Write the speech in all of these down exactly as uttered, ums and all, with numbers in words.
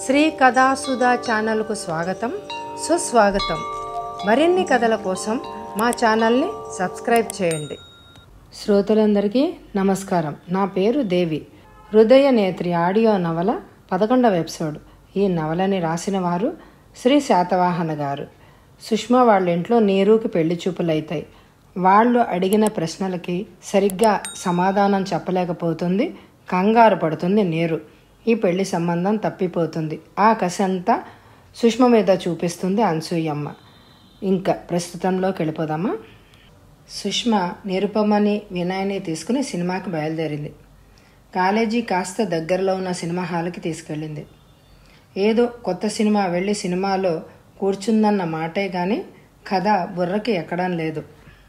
శ్రీ కథాసుధా ఛానల్కు స్వాగతం, సుస్వాగతం. మరిన్ని కథల కోసం మా ఛానల్ని సబ్స్క్రైబ్ చేయండి. శ్రోతలందరికీ నమస్కారం. నా పేరు దేవి. హృదయ నేత్రి ఆడియో నవల పదకొండవ ఎపిసోడ్. ఈ నవలని రాసిన వారు శ్రీ శాతవాహన గారు. సుష్మా వాళ్ళ ఇంట్లో నీరుకి పెళ్లి చూపులైతాయి. వాళ్ళు అడిగిన ప్రశ్నలకి సరిగ్గా సమాధానం చెప్పలేకపోతుంది. కంగారు పడుతుంది నీరు. ఈ పెళ్లి సంబంధం తప్పిపోతుంది. ఆ కసంతా సుష్మ మీద చూపిస్తుంది అనసూయమ్మ. ఇంకా ప్రస్తుతంలోకి వెళ్ళిపోదామా. సుష్మ నిరుపమని వినయని తీసుకుని సినిమాకి బయలుదేరింది. కాలేజీ కాస్త దగ్గరలో ఉన్న సినిమా హాల్కి తీసుకెళ్ళింది. ఏదో కొత్త సినిమా వెళ్ళి సినిమాలో కూర్చుందన్న మాటే కానీ కథ బుర్రకి ఎక్కడం లేదు.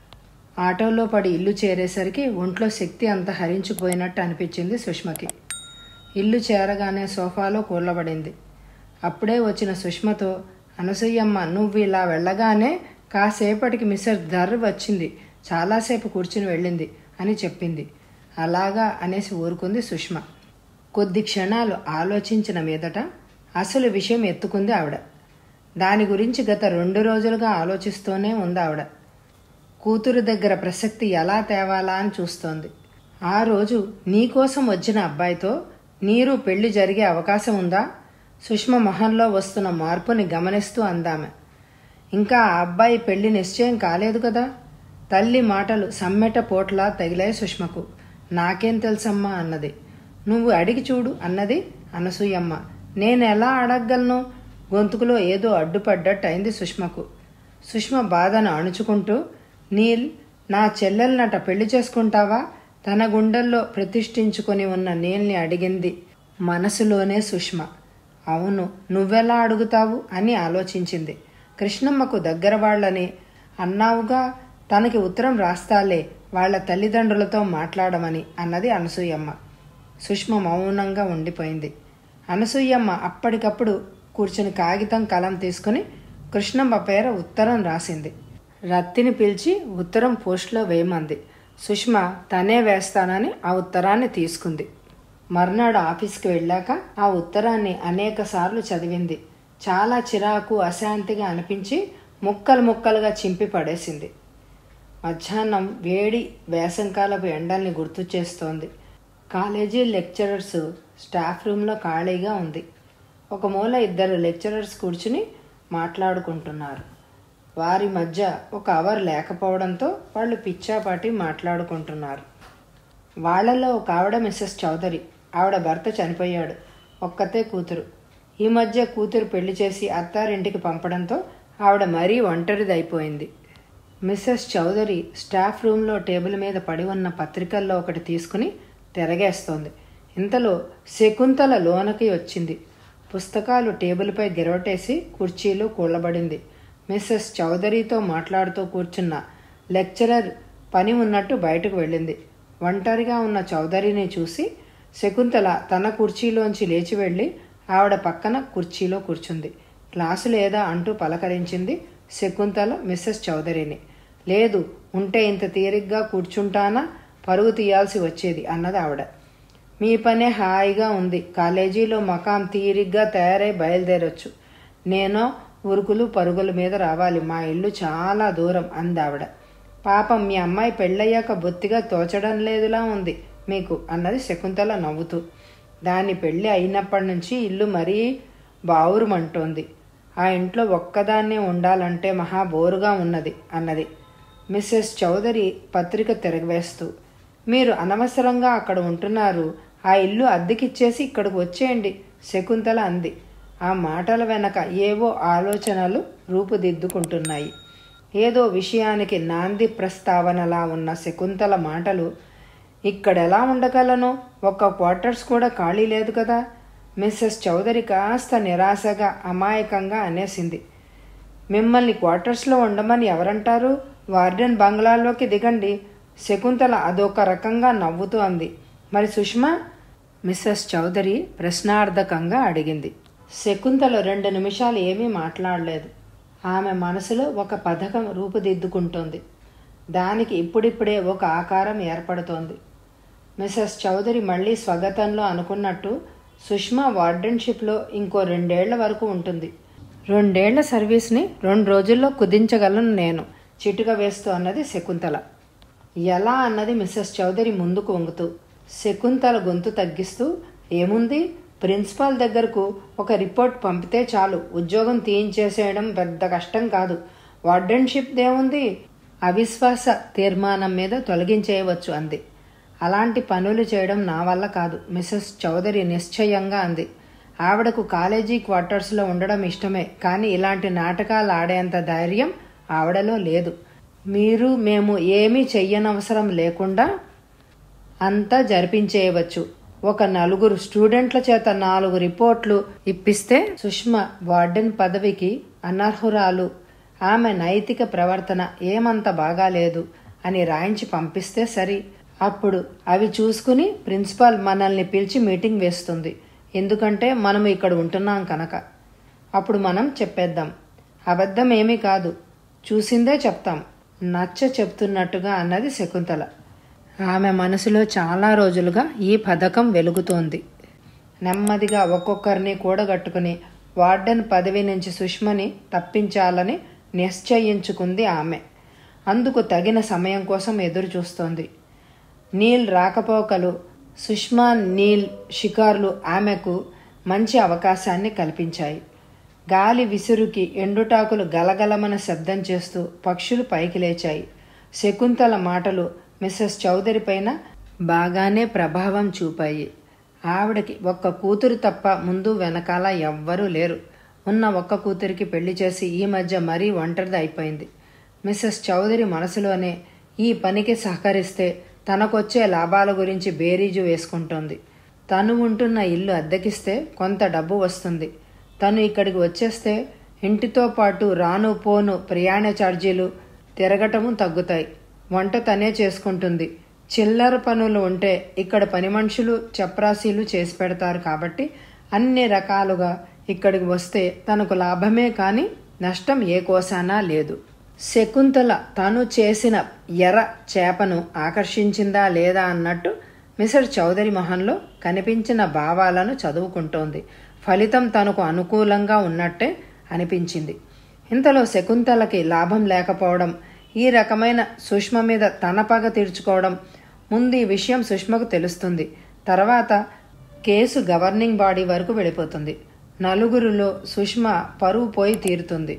ఆటోలో పడి ఇల్లు చేరేసరికి ఒంట్లో శక్తి అంతా హరించిపోయినట్టు అనిపించింది సుష్మకి. ఇల్లు చేరగానే సోఫాలో కూర్లబడింది. అప్పుడే వచ్చిన సుష్మతో, అనసూయమ్మ నువ్వు ఇలా వెళ్ళగానే కాసేపటికి మిస్టర్ ధర్ వచ్చింది, చాలాసేపు కూర్చుని వెళ్ళింది అని చెప్పింది. అలాగా అనేసి ఊరుకుంది సుష్మ. కొద్ది క్షణాలు ఆలోచించిన మీదట అసలు విషయం ఎత్తుకుంది ఆవిడ. దాని గురించి గత రెండు రోజులుగా ఆలోచిస్తూనే ఉంది ఆవిడ. కూతురు దగ్గర ప్రసక్తి ఎలా తేవాలా అని చూస్తోంది. ఆ రోజు నీకోసం వచ్చిన అబ్బాయితో నీరు పెళ్లి జరిగే అవకాశం ఉందా? సుష్మ మొహంలో వస్తున్న మార్పుని గమనిస్తూ అందామె. ఇంకా ఆ అబ్బాయి పెళ్లి నిశ్చయం కాలేదు కదా. తల్లి మాటలు సమ్మెట పోట్లా తగిలాయి సుష్మకు. నాకేం తెలుసమ్మా అన్నది. నువ్వు అడిగి చూడు అన్నది అనసూయమ్మ. నేను ఎలా అడగగలను? గొంతుకులో ఏదో అడ్డుపడ్డట్టు అయింది సుష్మకు. సుష్మ బాధను అణుచుకుంటూ, నీల్ నా చెల్లెలనట పెళ్లి చేసుకుంటావా? తన గుండెల్లో ప్రతిష్ఠించుకొని ఉన్న నీల్ని అడిగింది మనసులోనే సుష్మ. అవును, నువ్వెలా అడుగుతావు అని ఆలోచించింది. కృష్ణమ్మకు దగ్గర వాళ్ళని అన్నావుగా, తనకి ఉత్తరం రాస్తాలే వాళ్ళ తల్లిదండ్రులతో మాట్లాడమని అన్నది అనసూయమ్మ. సుష్మ మౌనంగా ఉండిపోయింది. అనసూయమ్మ అప్పటికప్పుడు కూర్చుని కాగితం కలం తీసుకుని కృష్ణమ్మ పేర ఉత్తరం రాసింది. రత్తిని పిలిచి ఉత్తరం పోస్ట్లో వేయమంది. సుష్మ తనే వేస్తానని ఆ ఉత్తరాన్ని తీసుకుంది. మర్నాడు ఆఫీస్కి వెళ్ళాక ఆ ఉత్తరాన్ని అనేక సార్లు చదివింది. చాలా చిరాకు అశాంతిగా అనిపించి ముక్కలు ముక్కలుగా చింపి పడేసింది. మధ్యాహ్నం వేడి వేసంకాలపు ఎండల్ని గుర్తు చేస్తోంది. కాలేజీ లెక్చరర్స్ స్టాఫ్ రూమ్లో ఖాళీగా ఉంది. ఒక మూల ఇద్దరు లెక్చరర్స్ కూర్చుని మాట్లాడుకుంటున్నారు. వారి మధ్య ఒక అవర్ లేకపోవడంతో వాళ్ళు పిచ్చాపాటి మాట్లాడుకుంటున్నారు. వాళ్లలో ఒక ఆవిడ మిస్సెస్ చౌదరి. ఆవిడ భర్త చనిపోయాడు. ఒక్కతే కూతురు. ఈ మధ్య కూతురు పెళ్లి చేసి అత్తారింటికి పంపడంతో ఆవిడ మరీ ఒంటరిదైపోయింది. మిస్సెస్ చౌదరి స్టాఫ్ రూమ్లో టేబుల్ మీద పడి ఉన్న పత్రికల్లో ఒకటి తీసుకుని తిరగేస్తోంది. ఇంతలో శకుంతల లోనకి వచ్చింది. పుస్తకాలు టేబుల్పై గిరవటేసి కుర్చీలో కూలబడింది. మిస్సెస్ చౌదరితో మాట్లాడుతూ కూర్చున్న లెక్చరర్ పని ఉన్నట్టు బయటకు వెళ్ళింది. ఒంటరిగా ఉన్న చౌదరిని చూసి శకుంతల తన కుర్చీలోంచి లేచి వెళ్ళి ఆవిడ పక్కన కుర్చీలో కూర్చుంది. క్లాసు లేదా అంటూ పలకరించింది శకుంతల మిస్సెస్ చౌదరిని. లేదు, ఉంటే ఇంత తీరిగ్గా కూర్చుంటానా, పరుగు తీయాల్సి వచ్చేది అన్నది ఆవిడ. మీ పనే హాయిగా ఉంది. కాలేజీలో మకాం తీరిగ్గా తయారై బయలుదేరొచ్చు. నేనో ఉరుకులు పరుగుల మీద రావాలి. మా ఇల్లు చాలా దూరం అందావిడ. పాపం మీ అమ్మాయి పెళ్ళయ్యాక బొత్తిగా తోచడం లేదులా ఉంది మీకు అన్నది శకుంతల నవ్వుతూ. దాని పెళ్ళి అయినప్పటి నుంచి ఇల్లు మరీ బావురుమంటోంది. ఆ ఇంట్లో ఒక్కదాన్నే ఉండాలంటే మహా బోరుగా ఉన్నది అన్నది మిస్సెస్ చౌదరి పత్రిక తిరగవేస్తూ. మీరు అనవసరంగా అక్కడ ఉంటున్నారు. ఆ ఇల్లు అద్దెకిచ్చేసి ఇక్కడికి వచ్చేయండి శకుంతల అంది. ఆ మాటల వెనక ఏవో ఆలోచనలు రూపుదిద్దుకుంటున్నాయి. ఏదో విషయానికి నాంది ప్రస్తావనలా ఉన్న శకుంతల మాటలు ఇక్కడెలా ఉండగలను? ఒక్క క్వార్టర్స్ కూడా ఖాళీ లేదు కదా. మిస్సెస్ చౌదరి కాస్త నిరాశగా అమాయకంగా అనేసింది. మిమ్మల్ని క్వార్టర్స్లో ఉండమని ఎవరంటారు? వార్డెన్ బంగ్లాలోకి దిగండి. శకుంతల అదొక రకంగా నవ్వుతూ అంది. మరి సుష్మా? మిస్సెస్ చౌదరి ప్రశ్నార్థకంగా అడిగింది. శకుంతల రెండు నిమిషాలు ఏమీ మాట్లాడలేదు. ఆమె మనసులో ఒక పథకం రూపుదిద్దుకుంటోంది. దానికి ఇప్పుడిప్పుడే ఒక ఆకారం ఏర్పడుతోంది. మిస్సెస్ చౌదరి మళ్ళీ స్వగతంలో అనుకున్నట్టు సుష్మా వార్డెన్షిప్లో ఇంకో రెండేళ్ల వరకు ఉంటుంది. రెండేళ్ల సర్వీస్ని రెండు రోజుల్లో కుదించగలను నేను, చిటుక వేస్తూ అన్నది శకుంతల. ఎలా అన్నది మిస్సెస్ చౌదరి ముందుకు వంగుతూ. శకుంతల గొంతు తగ్గిస్తూ, ఏముంది, ప్రిన్సిపాల్ దగ్గరకు ఒక రిపోర్ట్ పంపితే చాలు, ఉద్యోగం తీయించేసేయడం పెద్ద కష్టం కాదు. వార్డెన్షిప్ దేముంది, అవిశ్వాస తీర్మానం మీద తొలగించేయవచ్చు అంది. అలాంటి పనులు చేయడం నా వల్ల కాదు, మిస్సెస్ చౌదరి నిశ్చయంగా అంది. ఆవిడకు కాలేజీ క్వార్టర్స్లో ఉండడం ఇష్టమే, కానీ ఇలాంటి నాటకాలు ఆడేంత ధైర్యం ఆవిడలో లేదు. మీరు మేము ఏమీ చెయ్యనవసరం లేకుండా అంతా జరిపించేయవచ్చు. ఒక నలుగురు స్టూడెంట్ల చేత నాలుగు రిపోర్ట్లు ఇప్పిస్తే సుష్మా వార్డెన్ పదవికి అనర్హురాలు, ఆమె నైతిక ప్రవర్తన ఏమంత బాగాలేదు అని రాయించి పంపిస్తే సరి. అప్పుడు అవి చూసుకుని ప్రిన్సిపాల్ మనల్ని పిలిచి మీటింగ్ వేస్తుంది. ఎందుకంటే మనం ఇక్కడ ఉంటున్నాం కనుక. అప్పుడు మనం చెప్పేద్దాం. అబద్ధం ఏమీ కాదు, చూసిందే చెప్తాం, నచ్చ చెప్తున్నట్టుగా అన్నది శకుంతల. ఆమె మనసులో చాలా రోజులుగా ఈ పథకం వెలుగుతోంది. నెమ్మదిగా ఒక్కొక్కరిని కూడగట్టుకుని వార్డెన్ పదవి నుంచి సుష్మని తప్పించాలని నిశ్చయించుకుంది ఆమె. అందుకు తగిన సమయం కోసం ఎదురు చూస్తోంది. నీల్ రాకపోకలు, సుష్మా నీల్ షికార్లు ఆమెకు మంచి అవకాశాన్ని కల్పించాయి. గాలి విసురుకి ఎండుటాకులు గలగలమన శబ్దం చేస్తూ పక్షులు పైకి లేచాయి. శకుంతల మాటలు మిస్సెస్ చౌదరి పైన బాగానే ప్రభావం చూపాయి. ఆవిడకి ఒక్క కూతురు తప్ప ముందు వెనకాల ఎవ్వరూ లేరు. ఉన్న ఒక్క కూతురికి పెళ్లి చేసి ఈ మధ్య మరీ ఒంటరిది అయిపోయింది. మిస్సెస్ చౌదరి మనసులోనే ఈ పనికి సహకరిస్తే తనకొచ్చే లాభాల గురించి బేరీజు వేసుకుంటోంది. తను ఉంటున్న ఇల్లు అద్దెకిస్తే కొంత డబ్బు వస్తుంది. తను ఇక్కడికి వచ్చేస్తే ఇంటితో పాటు రాను పోను ప్రయాణ ఛార్జీలు, తిరగటము తగ్గుతాయి. వంట తనే చేసుకుంటుంది. చిల్లర పనులు ఉంటే ఇక్కడ పని మనుషులు చప్రాసీలు చేసి పెడతారు. కాబట్టి అన్ని రకాలుగా ఇక్కడికి వస్తే తనకు లాభమే కానీ నష్టం ఏ కోసానా లేదు. శకుంతల తను చేసిన ఎర్ర చేపను ఆకర్షించిందా లేదా అన్నట్టు మిస్టర్ చౌదరి మొహంలో కనిపించిన భావాలను చదువుకుంటోంది. ఫలితం తనకు అనుకూలంగా ఉన్నట్టే అనిపించింది. ఇంతలో శకుంతలకి లాభం లేకపోవడం, ఈ రకమైన సుష్మ మీద తన పగ తీర్చుకోవడం, ముందు ఈ విషయం సుష్మకు తెలుస్తుంది. తర్వాత కేసు గవర్నింగ్ బాడీ వరకు వెళ్ళిపోతుంది. నలుగురిలో సుష్మ పరువు పోయి తీరుతుంది.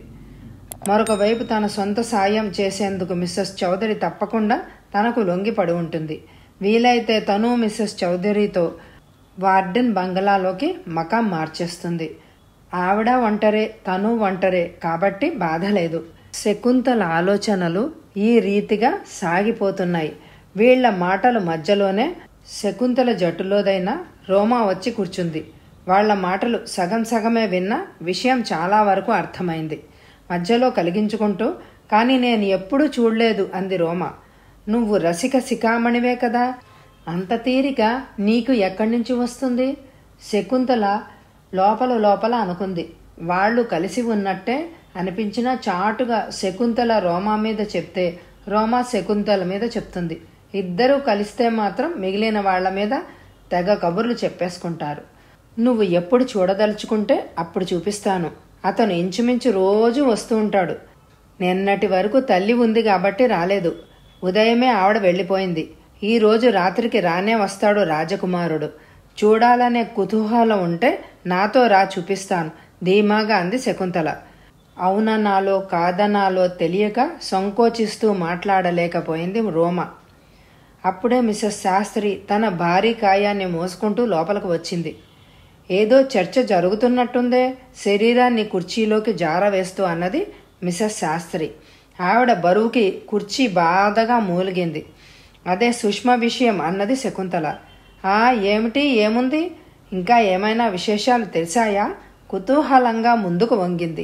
మరొక వైపు తన సొంత సాయం చేసేందుకు మిస్సెస్ చౌదరి తప్పకుండా తనకు లొంగిపడి ఉంటుంది. వీలైతే తను మిస్సెస్ చౌదరితో వార్డెన్ బంగళాలోకి మకాం మార్చేస్తుంది. ఆవిడ ఒంటరే, తను ఒంటరే, కాబట్టి బాధ లేదు. శకుంతల ఆలోచనలు ఈ రీతిగా సాగిపోతున్నాయి. వీళ్ల మాటల మధ్యలోనే శకుంతల జట్టులోదైనా రోమా వచ్చి కూర్చుంది. వాళ్ల మాటలు సగం సగమే విన్నా విషయం చాలా వరకు అర్థమైంది. మధ్యలో కలిగించుకుంటూ, కానీ నేను ఎప్పుడూ చూడలేదు అంది రోమా. నువ్వు రసిక శిఖామణివే కదా, అంత తీరిక నీకు ఎక్కడి నుంచి వస్తుంది? శకుంతల లోపల లోపల అనుకుంది. వాళ్ళు కలిసి ఉన్నట్టే అనిపించినా చాటుగా శకుంతల రోమా మీద చెప్తే రోమా శకుంతల మీద చెప్తుంది. ఇద్దరూ కలిస్తే మాత్రం మిగిలిన వాళ్ల మీద తెగ కబుర్లు చెప్పేసుకుంటారు. నువ్వు ఎప్పుడు చూడదలుచుకుంటే అప్పుడు చూపిస్తాను. అతను ఇంచుమించు రోజు వస్తూ ఉంటాడు. నిన్నటి వరకు తల్లి ఉంది కాబట్టి రాలేదు. ఉదయమే ఆవిడ వెళ్ళిపోయింది. ఈ రోజు రాత్రికి రానే వస్తాడు రాజకుమారుడు. చూడాలనే కుతూహలం ఉంటే నాతో రా, చూపిస్తాను ధీమాగా అంది శకుంతల. అవుననాలో కాదనాలో తెలియక సంకోచిస్తూ మాట్లాడలేకపోయింది రోమా. అప్పుడే మిస్సెస్ శాస్త్రి తన భారీ కాయాన్ని మోసుకుంటూ లోపలికి వచ్చింది. ఏదో చర్చ జరుగుతున్నట్టుందే, శరీరాన్ని కుర్చీలోకి జారవేస్తూ అన్నది మిస్సెస్ శాస్త్రి. ఆవిడ బరువుకి కుర్చీ బాధగా మూలిగింది. అదే సుష్మ విషయం అన్నది శకుంతల. ఆ ఏమిటి, ఏముంది, ఇంకా ఏమైనా విశేషాలు తెలిసాయా? కుతూహలంగా ముందుకు వంగింది.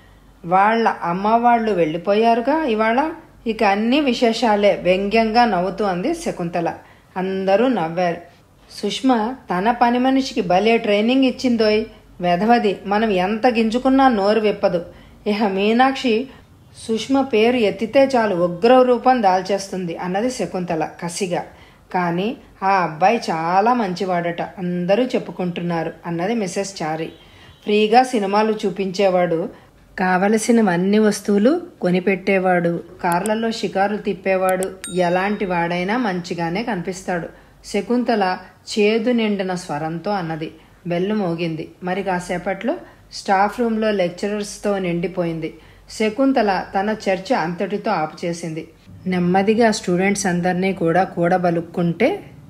వాళ్ళ అమ్మవాళ్లు వెళ్ళిపోయారుగా ఇవాళ, ఇక అన్ని విశేషాలే వ్యంగ్యంగా నవ్వుతూ అంది శకుంతల. అందరూ నవ్వారు. సుష్మ తన పని మనిషికి భలే ట్రైనింగ్ ఇచ్చిందోయ్, వెధవది, మనం ఎంత గింజుకున్నా నోరు విప్పదు. ఇహ మీనాక్షి సుష్మ పేరు ఎత్తితే చాలు ఉగ్ర రూపం దాల్చేస్తుంది అన్నది శకుంతల కసిగా. కానీ ఆ అబ్బాయి చాలా మంచివాడట, అందరూ చెప్పుకుంటున్నారు అన్నది మిసెస్ చారీ. ఫ్రీగా సినిమాలు చూపించేవాడు, కావలసినవన్నీ వస్తువులు కొనిపెట్టేవాడు, కార్లలో షికారు తిప్పేవాడు, ఎలాంటి వాడైనా మంచిగానే కనిపిస్తాడు. శకుంతల చేదు నిండిన స్వరంతో అన్నది. బెల్లు మోగింది. మరి కాసేపట్లో స్టాఫ్ రూమ్లో లెక్చరర్స్తో నిండిపోయింది. శకుంతల తన చర్చ అంతటితో ఆపుచేసింది. నెమ్మదిగా స్టూడెంట్స్ అందరినీ కూడా కూడబలుక్కుంటే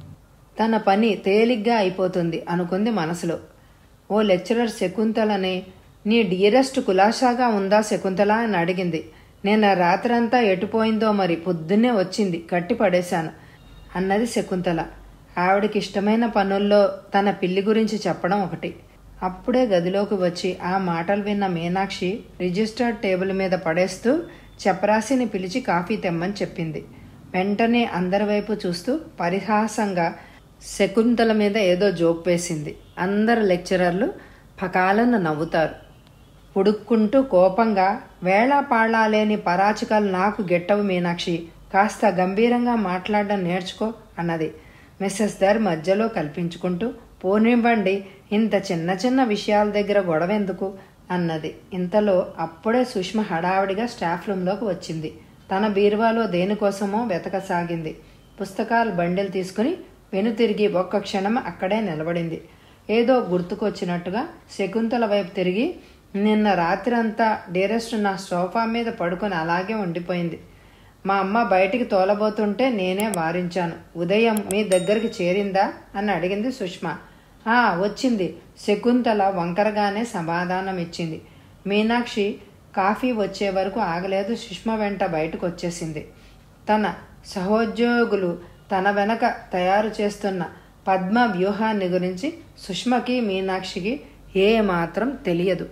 తన పని తేలిగ్గా అయిపోతుంది అనుకుంది మనసులో. ఓ లెక్చరర్ శకుంతలని, నీ డియరెస్ట్ కులాసాగా ఉందా శకుంతల అని అడిగింది. నేను రాత్రంతా ఎటుపోయిందో మరి, పొద్దున్నే వచ్చింది, కట్టి పడేశాను అన్నది శకుంతల. ఆవిడకి ఇష్టమైన పనుల్లో తన పిల్లి గురించి చెప్పడం ఒకటి. అప్పుడే గదిలోకి వచ్చి ఆ మాటలు విన్న మీనాక్షి రిజిస్టర్డ్ టేబుల్ మీద పడేస్తూ చపరాసిని పిలిచి కాఫీ తెమ్మని చెప్పింది. వెంటనే అందరి వైపు చూస్తూ పరిహాసంగా శకుంతల మీద ఏదో జోక్ వేసింది. అందరు లెక్చరర్లు పకాలను నవ్వుతారు. పుడుక్కుంటూ కోపంగా, వేళాపాళా లేని పరాచికలు నాకు గెట్టవు మీనాక్షి, కాస్త గంభీరంగా మాట్లాడడం నేర్చుకో అన్నది. మిస్సెస్ దర్ మధ్యలో కల్పించుకుంటూ, పోనివ్వండి, ఇంత చిన్న చిన్న విషయాల దగ్గర గొడవ ఎందుకు అన్నది. ఇంతలో అప్పుడే సుష్మ హడావిడిగా స్టాఫ్ రూమ్లోకి వచ్చింది. తన బీరువాలో దేనికోసమో వెతకసాగింది. పుస్తకాలు బండిల్ తీసుకుని వెనుతిరిగి ఒక్క క్షణం అక్కడే నిలబడింది. ఏదో గుర్తుకొచ్చినట్టుగా శకుంతల వైపు తిరిగి, నిన్న రాత్రి అంతా డీరెస్ట్ నా సోఫా మీద పడుకొని అలాగే ఉండిపోయింది. మా అమ్మ బయటికి తోలబోతుంటే నేనే వారించాను. ఉదయం మీ దగ్గరికి చేరిందా అని అడిగింది సుష్మ. ఆ వచ్చింది, శకుంతల వంకరగానే సమాధానం ఇచ్చింది. మీనాక్షి కాఫీ వచ్చే వరకు ఆగలేదు. సుష్మ వెంట బయటకు వచ్చేసింది. తన సహోద్యోగులు తన వెనక తయారు చేస్తున్న పద్మ వ్యూహాన్ని గురించి సుష్మకి మీనాక్షికి ఏమాత్రం తెలియదు.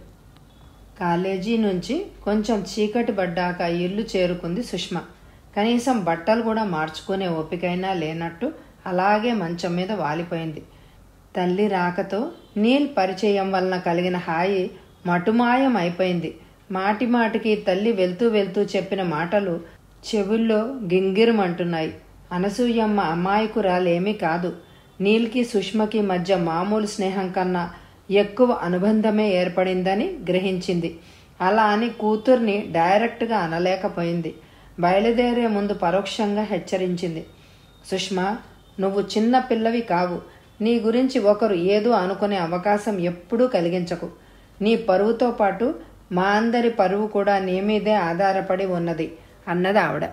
కాలేజీ నుంచి కొంచెం చీకటి పడ్డాక ఇల్లు చేరుకుంది సుష్మ. కనీసం బట్టలు కూడా మార్చుకునే ఓపికైనా లేనట్టు అలాగే మంచం మీద వాలిపోయింది. తల్లి రాకతో నీల్ పరిచయం వలన కలిగిన హాయి మటుమాయం అయిపోయింది. మాటి మాటికి తల్లి వెళ్తూ వెళ్తూ చెప్పిన మాటలు చెవుల్లో గింగిరమంటున్నాయి. అనసూయమ్మ అమాయకురాలేమీ కాదు. నీల్కి సుష్మకి మధ్య మామూలు స్నేహం కన్నా ఎక్కువ అనుబంధమే ఏర్పడిందని గ్రహించింది. అలా అని కూతుర్ని డైరెక్ట్గా అనలేకపోయింది. బయలుదేరే ముందు పరోక్షంగా హెచ్చరించింది. సుష్మ, నువ్వు చిన్న పిల్లవి కావు. నీ గురించి ఒకరు ఏదో అనుకునే అవకాశం ఎప్పుడూ కలిగించకు. నీ పరువుతో పాటు మా అందరి పరువు కూడా నీ మీదే ఆధారపడి ఉన్నది అన్నది ఆవిడ.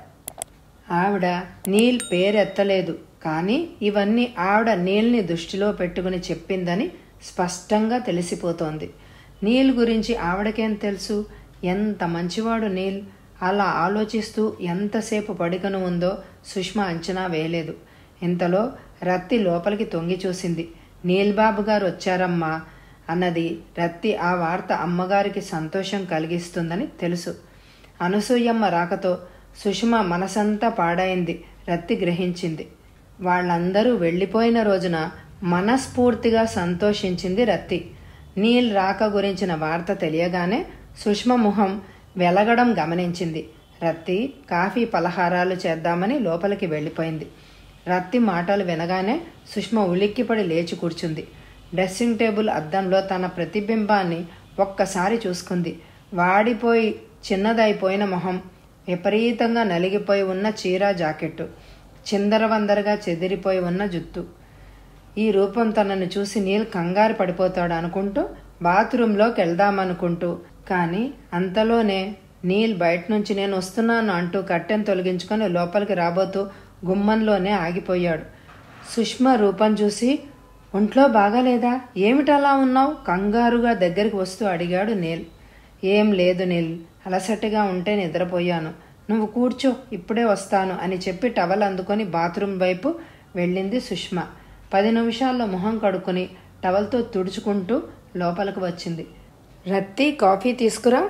ఆవిడ నీల్ పేరెత్తలేదు, కానీ ఇవన్నీ ఆవిడ నీల్ని దృష్టిలో పెట్టుకుని చెప్పిందని స్పష్టంగా తెలిసిపోతోంది. నీల్ గురించి ఆవిడకేం తెలుసు? ఎంత మంచివాడు నీల్. అలా ఆలోచిస్తూ ఎంతసేపు పడికను ఉందో సుష్మ అంచనా వేయలేదు. ఇంతలో రత్తి లోపలికి తొంగి చూసింది. నీల్బాబు గారు వచ్చారమ్మా అన్నది. రత్తి ఆ వార్త అమ్మగారికి సంతోషం కలిగిస్తుందని తెలుసు. అనసూయమ్మ రాకతో సుష్మ మనసంతా పాడైంది. రత్తి గ్రహించింది. వాళ్ళందరూ వెళ్ళిపోయిన రోజున మనస్ఫూర్తిగా సంతోషించింది రత్తి. నీల్ రాక గురించిన వార్త తెలియగానే సుష్మ ముఖం వెలగడం గమనించింది. రత్తి కాఫీ పలహారాలు చేద్దామని లోపలికి వెళ్ళిపోయింది. రత్తి మాటలు వినగానే సుష్మ ఉలిక్కిపడి లేచి కూర్చుంది. డ్రెస్సింగ్ టేబుల్ అద్దంలో తన ప్రతిబింబాన్ని ఒక్కసారి చూసుకుంది. వాడిపోయి చిన్నదైపోయిన మొహం, విపరీతంగా నలిగిపోయి ఉన్న చీర జాకెట్టు, చిందరవందరగా చెదిరిపోయి ఉన్న జుత్తు. ఈ రూపం తనను చూసి నీల్ కంగారు పడిపోతాడు అనుకుంటూ బాత్రూంలోకి వెళ్దామనుకుంటూ, కానీ అంతలోనే నీల్ బయట నుంచి నేను వస్తున్నాను అంటూ కట్టెను తొలగించుకొని లోపలికి రాబోతూ గుమ్మంలోనే ఆగిపోయాడు. సుష్మ రూపం చూసి, ఒంట్లో బాగాలేదా? ఏమిటలా ఉన్నావు? కంగారుగా దగ్గరికి వస్తూ అడిగాడు నీల్. ఏం లేదు నీల్, అలసటగా ఉంటే నిద్రపోయాను. నువ్వు కూర్చో, ఇప్పుడే వస్తాను అని చెప్పి టవల్ అందుకొని బాత్రూమ్ వైపు వెళ్ళింది సుష్మ. పది నిమిషాల్లో మొహం కడుక్కొని టవల్తో తుడుచుకుంటూ లోపలికి వచ్చింది. రత్తి కాఫీ తీసుకురా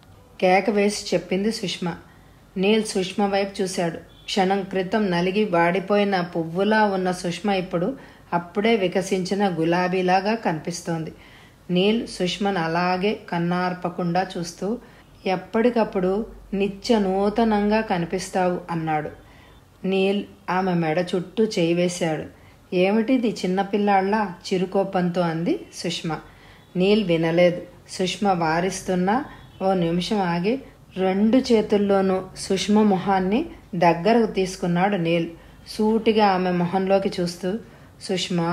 కేక వేసి చెప్పింది సుష్మ. నీల్ సుష్మ వైపు చూశాడు. క్షణం క్రితం నలిగి వాడిపోయిన పువ్వులా ఉన్న సుష్మ ఇప్పుడు అప్పుడే వికసించిన గులాబీలాగా కనిపిస్తోంది. నీల్ సుష్మను అలాగే కన్నార్పకుండా చూస్తూ, ఎప్పటికప్పుడు నిత్య నూతనంగా కనిపిస్తావు అన్నాడు. నీల్ ఆమె మెడ చుట్టూ చేయి వేశాడు. ఏమిటిది చిన్నపిల్లాళ్ళ చిరుకోపంతో అంది సుష్మ. నీల్ వినలేదు. సుష్మ వారిస్తున్నా ఓ నిమిషం ఆగి రెండు చేతుల్లోనూ సుష్మ మొహాన్ని దగ్గరకు తీసుకున్నాడు నీల్. సూటిగా ఆమె మొహంలోకి చూస్తూ, సుష్మా,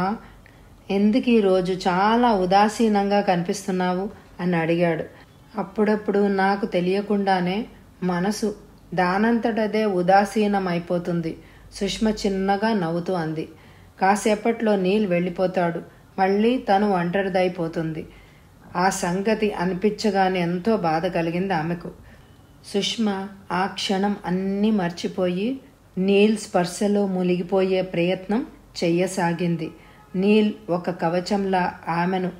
ఎందుకు ఈరోజు చాలా ఉదాసీనంగా కనిపిస్తున్నావు అని అడిగాడు. అప్పుడప్పుడు నాకు తెలియకుండానే మనసు దానంతటదే ఉదాసీనమైపోతుంది. సుష్మ చిన్నగా నవ్వుతూ అంది. కాసేపట్లో నీల్ వెళ్ళిపోతాడు. మళ్ళీ తను ఒంటరిదైపోతుంది. ఆ సంగతి అనిపించగానే ఎంతో బాధ కలిగింది ఆమెకు. సుష్మ ఆ క్షణం అన్నీ మర్చిపోయి నీల్ స్పర్శలో మునిగిపోయే ప్రయత్నం చెయ్యసాగింది. నీల్ ఒక కవచంలా ఆమెను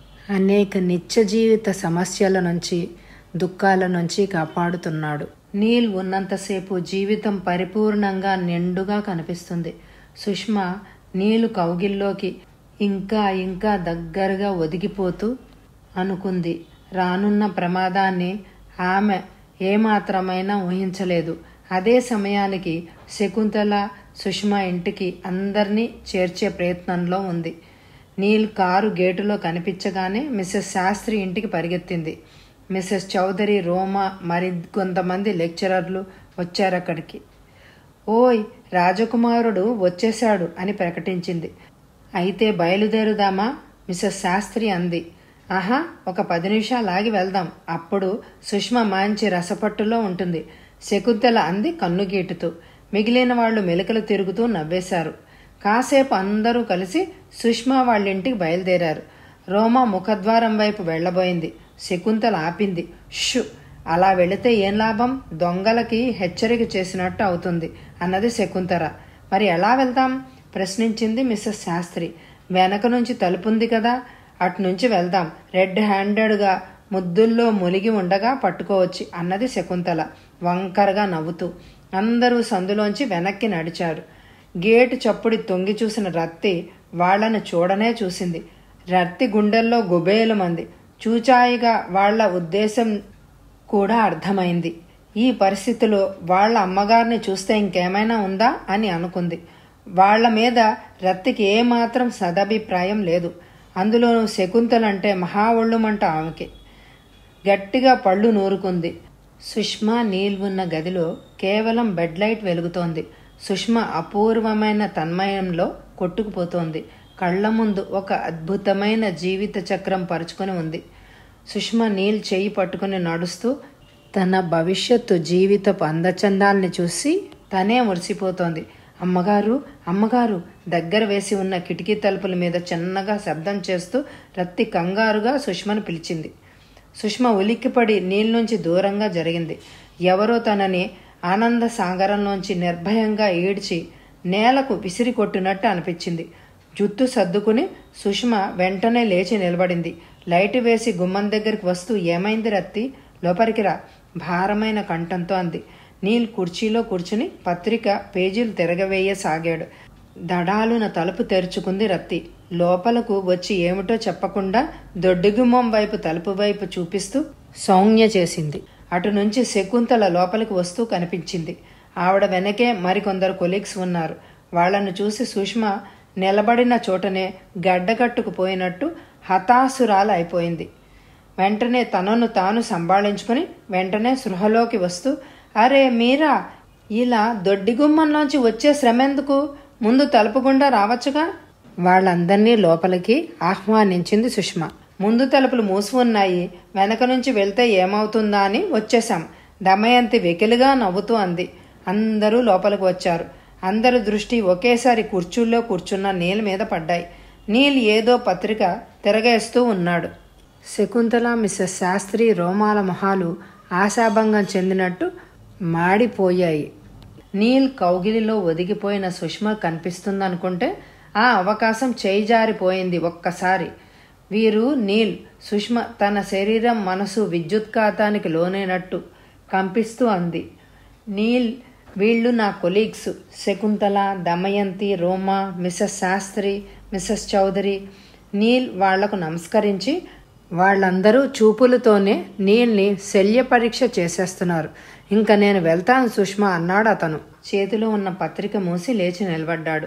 అనేక నిత్య జీవిత సమస్యల నుంచి, దుఃఖాల నుంచి కాపాడుతున్నాడు. నీల్ ఉన్నంతసేపు జీవితం పరిపూర్ణంగా నిండుగా కనిపిస్తుంది. సుష్మ నీలు కౌగిల్లోకి ఇంకా ఇంకా దగ్గరగా ఒదిగిపోతూ అనుకుంది. రానున్న ప్రమాదాన్ని ఆమె ఏమాత్రమైనా ఊహించలేదు. అదే సమయానికి శకుంతల సుష్మ ఇంటికి అందరినీ చేర్చే ప్రయత్నంలో ఉంది. నీల్ కారు గేటులో కనిపించగానే మిసెస్ శాస్త్రి ఇంటికి పరిగెత్తింది. మిసెస్ చౌదరి, రోమా, మరి కొంతమంది లెక్చరర్లు వచ్చారక్కడికి. ఓయ్, రాజకుమారుడు వచ్చేశాడు అని ప్రకటించింది. అయితే బయలుదేరుదామా? మిసెస్ శాస్త్రి అంది. ఆహా, ఒక పది నిమిషాలు ఆగి వెళ్దాం. అప్పుడు సుష్మ మంచి రసపట్టులో ఉంటుంది, శకుంతల అంది కన్నుగీటుతూ. మిగిలిన వాళ్ళు మెలికలు తిరుగుతూ నవ్వేశారు. కాసేపు అందరూ కలిసి సుష్మ వాళ్ళింటికి బయలుదేరారు. రోమా ముఖద్వారం వైపు వెళ్లబోయింది. శకుంతల ఆపింది. షు, అలా వెళితే ఏం లాభం? దొంగలకి హెచ్చరిక చేసినట్టు అవుతుంది అన్నది శకుంతల. మరి ఎలా వెళ్దాం ప్రశ్నించింది మిసెస్ శాస్త్రి. వెనక నుంచి తలుపుంది కదా, అటునుంచి వెళ్దాం. రెడ్ హ్యాండెడ్గా ముద్దుల్లో ములిగి ఉండగా పట్టుకోవచ్చు అన్నది శకుంతల వంకరగా నవ్వుతూ. అందరూ సందులోంచి వెనక్కి నడిచారు. గేటు చప్పుడి తొంగి చూసిన రత్తి వాళ్లను చూడనే చూసింది. రత్తి గుండెల్లో గుబేలమంది. చూచాయిగా వాళ్ల ఉద్దేశం కూడా అర్థమైంది. ఈ పరిస్థితిలో వాళ్ల అమ్మగారిని చూస్తే ఇంకేమైనా ఉందా అని అనుకుంది. వాళ్ల మీద రత్తికి ఏమాత్రం సదభిప్రాయం లేదు. అందులోనూ శకుంతలంటే మహా ఒళ్ళుమంట ఆమెకి. గట్టిగా పళ్ళు నూరుకుంది. సుష్మ నీల్ ఉన్న గదిలో కేవలం బెడ్ లైట్ వెలుగుతోంది. సుష్మ అపూర్వమైన తన్మయంలో కొట్టుకుపోతోంది. కళ్ల ముందు ఒక అద్భుతమైన జీవిత చక్రం పరుచుకొని ఉంది. సుష్మ నీల్ చెయ్యి పట్టుకుని నడుస్తూ తన భవిష్యత్తు జీవితపు అందచందాల్ని చూసి తనే మురిసిపోతోంది. అమ్మగారు, అమ్మగారు దగ్గర వేసి ఉన్న కిటికీ తలుపుల మీద చిన్నగా శబ్దం చేస్తూ రత్తి కంగారుగా సుష్మను పిలిచింది. సుష్మ ఉలిక్కిపడి నీళ్ళ నుంచి దూరంగా జరిగింది. ఎవరో తనని ఆనంద సాగరంలోంచి నిర్భయంగా ఈడ్చి నేలకు విసిరి కొట్టినట్టు అనిపించింది. జుత్తు సర్దుకుని సుష్మ వెంటనే లేచి నిలబడింది. లైటు వేసి గుమ్మం దగ్గరికి వస్తూ, ఏమైంది రత్తి? లోపలికి రా, భారమైన కంఠంతో అంది. నీల్ కుర్చీలో కూర్చుని పత్రిక పేజీలు తిరగవేయసాగాడు. దడాలున తలుపు తెరుచుకుంది రత్తి. లోపలకు వచ్చి ఏమిటో చెప్పకుండా దొడ్డిగుమ్మం వైపు తలుపు వైపు చూపిస్తూ సౌజ్ఞ చేసింది. అటు నుంచి శకుంతల లోపలికి వస్తూ కనిపించింది. ఆవిడ వెనకే మరికొందరు కొలీగ్స్ ఉన్నారు. వాళ్లను చూసి సుష్మ నిలబడిన చోటనే గడ్డకట్టుకుపోయినట్టు హతాసురాలు అయిపోయింది. వెంటనే తనను తాను సంభాళించుకుని వెంటనే సృహలోకి వస్తూ, అరే మీరా, ఇలా దొడ్డిగుమ్మంలోంచి వచ్చే శ్రమెందుకు? ముందు తలుపుకుండా రావచ్చుగా. వాళ్ళందర్నీ లోపలికి ఆహ్వానించింది సుష్మ. ముందు తలుపులు మూసి ఉన్నాయి, వెనక నుంచి వెళ్తే ఏమవుతుందా అని వచ్చేశాం. దమయంతి వెకిలిగా నవ్వుతూ అంది. అందరూ లోపలికి వచ్చారు. అందరి దృష్టి ఒకేసారి కుర్చీల్లో కూర్చున్న నీల్ మీద పడ్డాయి. నీల్ ఏదో పత్రిక తిరగేస్తూ ఉన్నాడు. శకుంతల, మిస్సెస్ శాస్త్రి రోమాల మొహాలు ఆశాభంగం చెందినట్టు మాడిపోయాయి. నీల్ కౌగిలిలో ఒదిగిపోయిన సుష్మ కనిపిస్తుందనుకుంటే ఆ అవకాశం చేయి జారిపోయింది ఒక్కసారి. వీరు నీల్, సుష్మ తన శరీరం మనసు విద్యుత్ఘాతానికి లోనైనట్టు కంపిస్తూ అంది. నీల్, వీళ్ళు నా colleagues, Shakuntala, Damayanti, Roma, Mrs Shastri, Mrs Chaudhary. Neel వాళ్లకు నమస్కరించి, వాళ్ళందరూ చూపులతోనే నీల్ని శల్య పరీక్ష చేసేస్తున్నారు. ఇంకా నేను వెళ్తాను సుష్మ అన్నాడు అతను. చేతిలో ఉన్న పత్రిక మూసి లేచి నిలబడ్డాడు.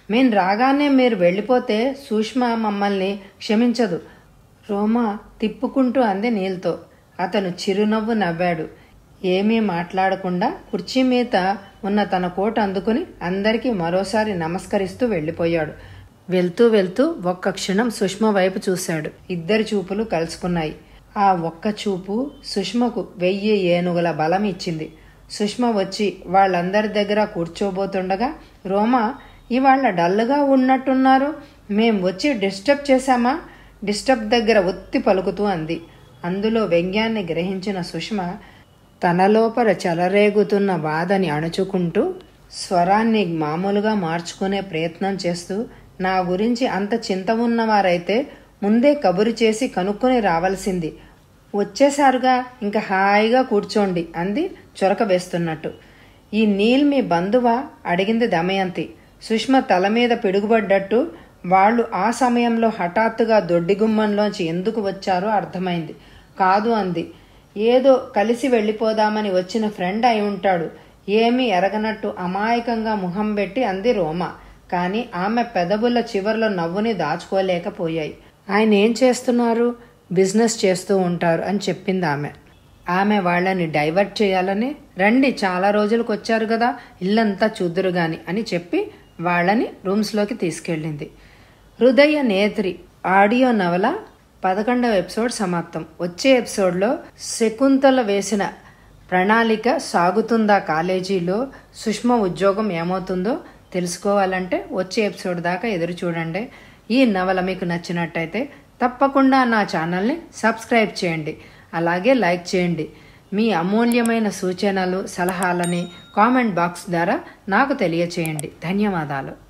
మేము రాగానే మీరు వెళ్ళిపోతే సుష్మ మమ్మల్ని క్షమించదు. రోమా తిప్పుకుంటూ అంది నీల్తో. అతను చిరునవ్వు నవ్వాడు. ఏమీ మాట్లాడకుండా కుర్చీ మీద ఉన్న తన కోట్ అందుకుని అందరికీ మరోసారి నమస్కరిస్తూ వెళ్ళిపోయాడు. వెళ్తూ వెళ్తూ ఒక్క క్షణం సుష్మ వైపు చూశాడు. ఇద్దరి చూపులు కలుసుకున్నాయి. ఆ ఒక్క చూపు సుష్మకు వెయ్యి ఏనుగుల బలం ఇచ్చింది. సుష్మ వచ్చి వాళ్ళందరి దగ్గర కూర్చోబోతుండగా, రోమా ఇవాళ డల్గా ఉన్నట్టున్నారు, మేం వచ్చి డిస్టర్బ్ చేశామా? డిస్టర్బ్ దగ్గర ఒత్తి పలుకుతూ అంది. అందులో వ్యంగ్యాన్ని గ్రహించిన సుష్మ తన లోపల చెలరేగుతున్న బాధని అణుచుకుంటూ స్వరాన్ని మామూలుగా మార్చుకునే ప్రయత్నం చేస్తూ, నా గురించి అంత చింత ఉన్నవారైతే ముందే కబురు చేసి కనుక్కొని రావాల్సింది. వచ్చేసారుగా, ఇంకా హాయిగా కూర్చోండి అంది చొరక వేస్తున్నట్టు. ఈ నీల్ మీ బంధువా? అడిగింది దమయంతి. సుష్మ తల మీద పిడుగుపడ్డట్టు వాళ్ళు ఆ సమయంలో హఠాత్తుగా దొడ్డిగుమ్మంలోంచి ఎందుకు వచ్చారో అర్థమైంది. కాదు అంది. ఏదో కలిసి వెళ్ళిపోదామని వచ్చిన ఫ్రెండ్ అయి ఉంటాడు. ఏమీ ఎరగనట్టు అమాయకంగా ముఖం పెట్టి అంది రోమా. కానీ ఆమె పెదవుల చివర్లో నవ్వుని దాచుకోలేకపోయాయి. ఆయన ఏం చేస్తున్నారు? బిజినెస్ చేస్తూ ఉంటారు అని చెప్పింది ఆమె. ఆమె వాళ్ళని డైవర్ట్ చేయాలని, రండి చాలా రోజులకు వచ్చారు కదా, ఇల్లంతా చూద్దురు గాని అని చెప్పి వాళ్ళని రూమ్స్లోకి తీసుకెళ్ళింది. హృదయ నేత్రి ఆడియో నవల పదకొండవ ఎపిసోడ్ సమాప్తం. వచ్చే ఎపిసోడ్లో శకుంతల వేసిన ప్రణాళిక సాగుతుందా, కాలేజీలో సుష్మ ఉద్యోగం ఏమవుతుందో తెలుసుకోవాలంటే వచ్చే ఎపిసోడ్ దాకా ఎదురు చూడండి. ఈ నవల మీకు నచ్చినట్టయితే తప్పకుండా నా ఛానల్ని సబ్స్క్రైబ్ చేయండి. అలాగే లైక్ చేయండి. మీ అమూల్యమైన సూచనలు, సలహాలని కామెంట్ బాక్స్ ద్వారా నాకు తెలియచేయండి. ధన్యవాదాలు.